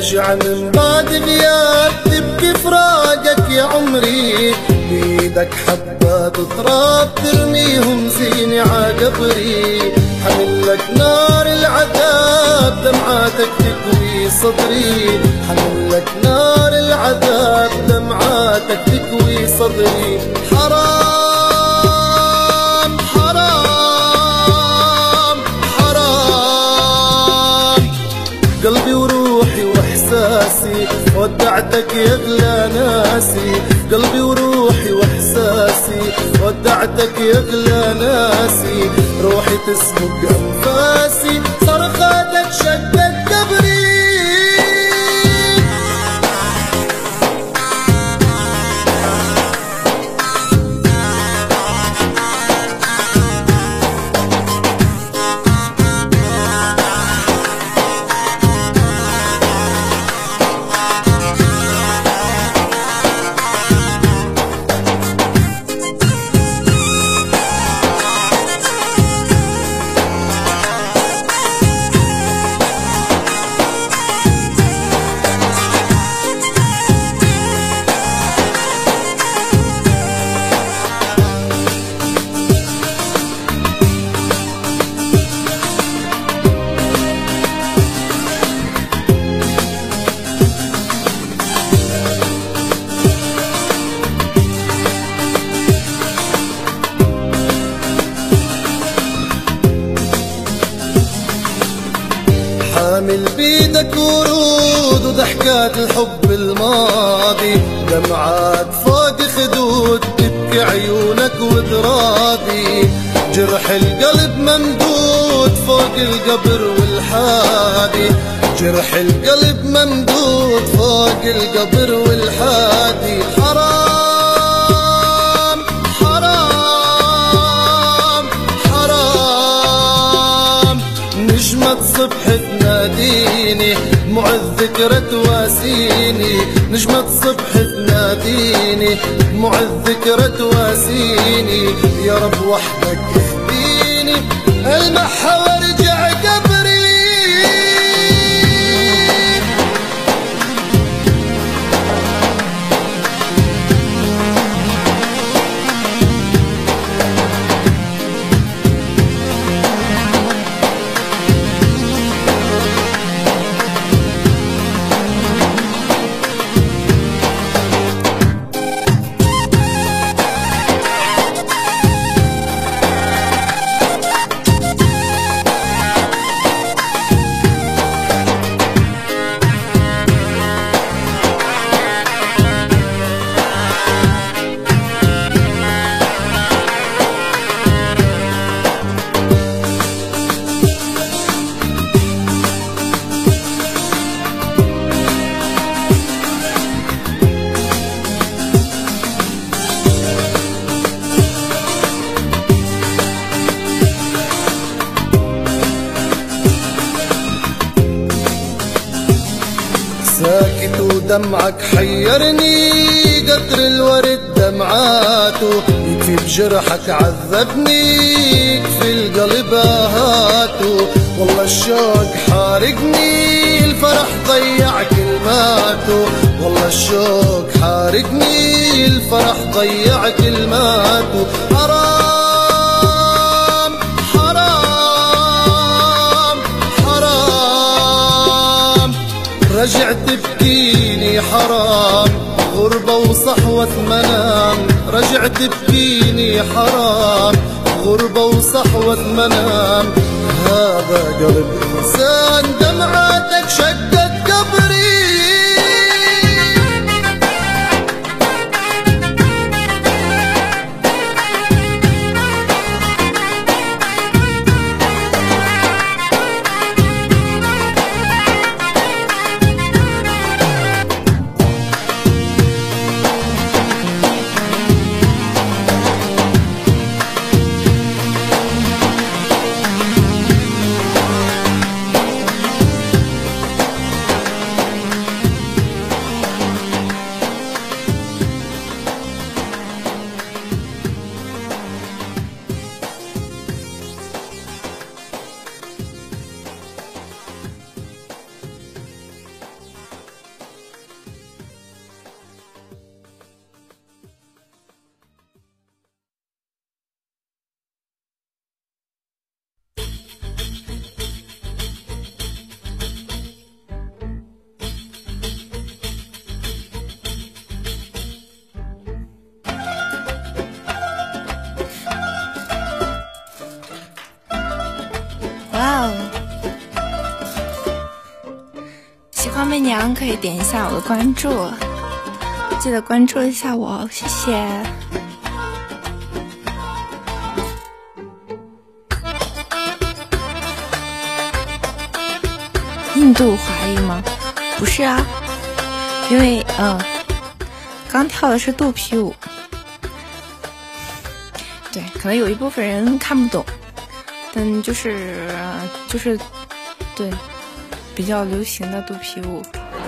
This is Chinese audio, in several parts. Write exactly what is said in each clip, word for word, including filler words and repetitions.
ترجع من بعد غياب تبكي فراقك يا عمري، بيدك حبات تراب ترميهم زيني عقبري. حملك نار العذاب دمعاتك تكوي صدري، حملك نار العذاب دمعاتك تكوي صدري. حرام حرام حرام قلبي وروحي واحساسي ودعتك يا اغلى ناسي، قلبي وروحي واحساسي ودعتك يا اغلى ناسي. روحي تسبق انفاسي صرخاتك شقت قبري. حامل بيدك ورود وضحكات الحب الماضي، دمعات فوق خدود تبكي عيونك وتراضي. جرح القلب ممدود فوق القبر والحادي، جرح القلب ممدود فوق القبر والحادي. حرام حرام حرام نجمة صبح تناديني دموع الذكرى تواسيني، نجمة صبح تناديني دموع الذكرى تواسيني. يا رب وحدك اهديني المحها وارجع قبري. ساكت ودمعك حيرني قطر الورد دمعاته، يكفي بجرحك عذبني يكفي القلب هاته. والله الشوق حارقني الفرح ضيع كلماته، والله الشوق حارقني الفرح ضيع كلماته. حرام حرام حرام رجعت تبكيني حرام غربة وصحوة منام، رجعت تبكيني حرام غربة وصحوة منام. هذا قلب إنسان دمعاتك شقت قبري. 欢媚娘可以点一下我的关注，记得关注一下我，谢谢。印度华裔吗？不是啊，因为嗯、呃，刚跳的是肚皮舞，对，可能有一部分人看不懂，但就是就是对比较流行的肚皮舞。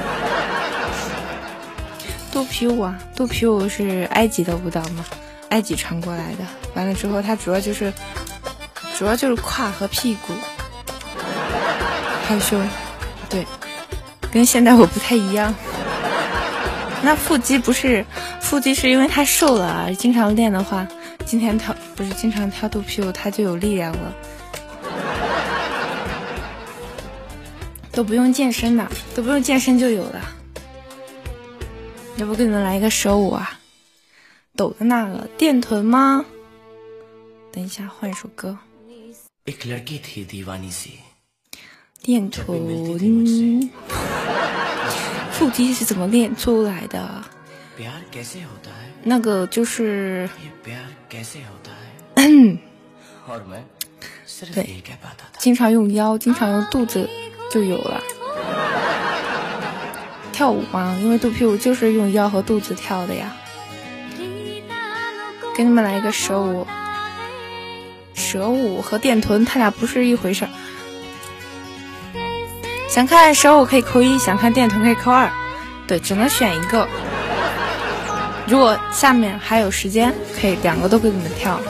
肚皮舞啊，肚皮舞是埃及的舞蹈嘛，埃及传过来的。完了之后，它主要就是主要就是胯和屁股，还有胸。对，跟现在我不太一样。那腹肌不是腹肌，是因为他瘦了啊。经常练的话，今天跳不是经常跳肚皮舞，他就有力量了，都不用健身的，都不用健身就有了。要不给你们来一个手舞啊，抖的那个电臀吗？等一下换一首歌。电臀，腹肌是怎么练出来的？那个就是对，经常用腰，经常用肚子就有了。跳舞嘛，因为肚皮舞就是用腰和肚子跳的呀。给你们来一个蛇舞，蛇舞和电臀它俩不是一回事儿。想看蛇舞可以扣一，想看电臀可以扣二，对，只能选一个。如果下面还有时间，可以两个都给你们跳。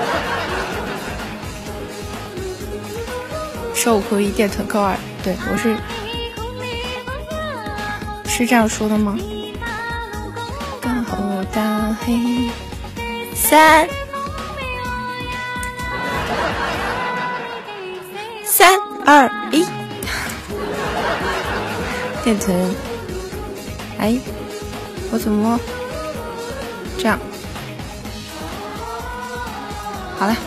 蛇舞扣一，电臀扣二，对，我是是这样说的吗？刚好大黑，三三二一。电臀，哎，我怎么这样？好了，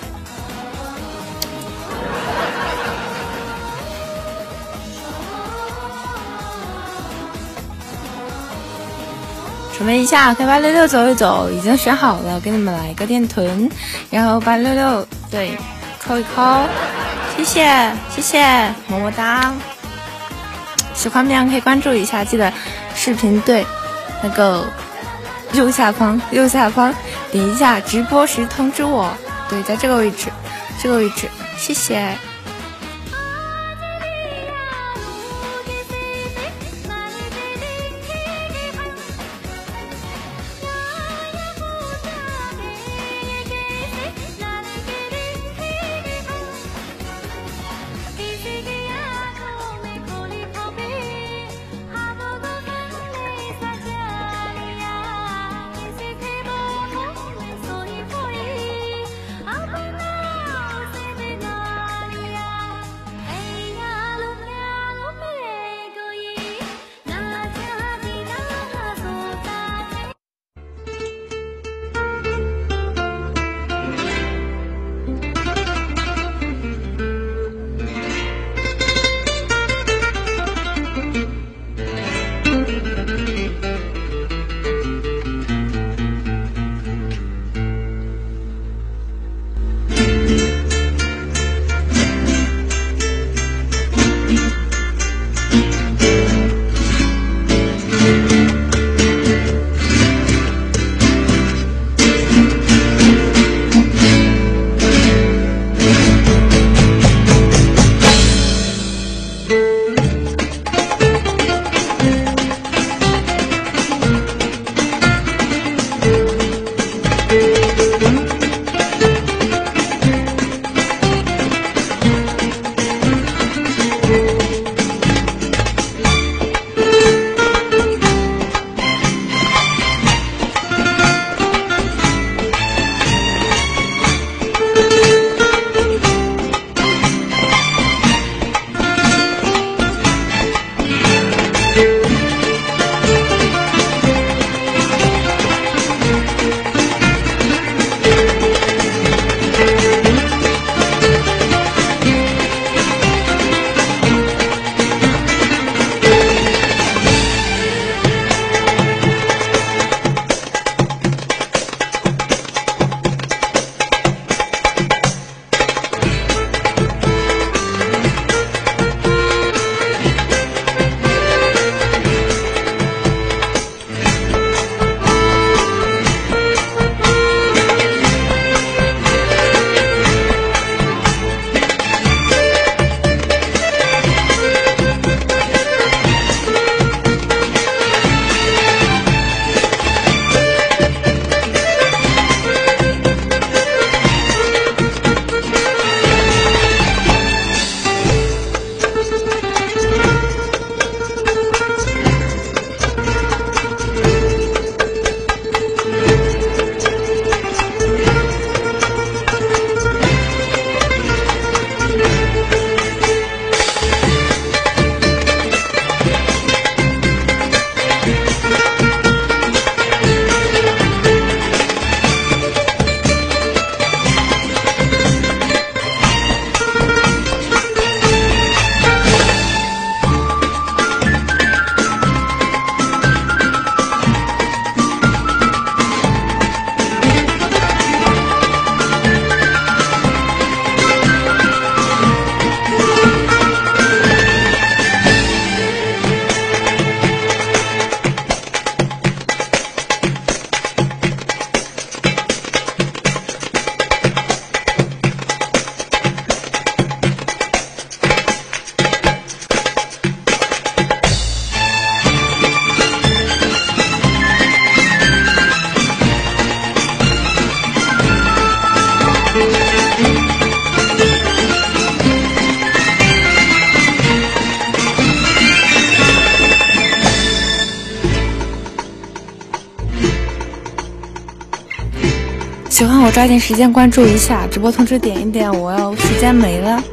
准备一下，可以八六六走一走，已经选好了，给你们来一个电臀，然后八六六对扣一扣，谢谢谢谢，么么哒。喜欢面可以关注一下，记得视频对那个右下方右下方点一下直播时通知我，对，在这个位置这个位置，谢谢。 喜欢我抓紧时间关注一下，直播通知点一点，我要时间没了。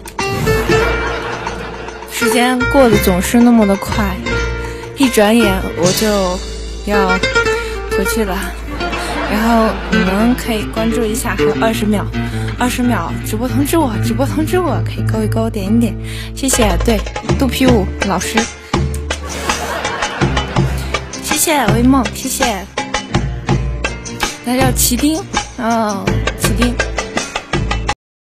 时间过得总是那么的快，一转眼我就要回去了。然后你们可以关注一下，还有二十秒，二十秒直播通知我，直播通知我，可以勾一勾，点一点，谢谢。对，肚皮舞老师，谢谢微梦，谢谢。那叫奇丁，哦，奇丁。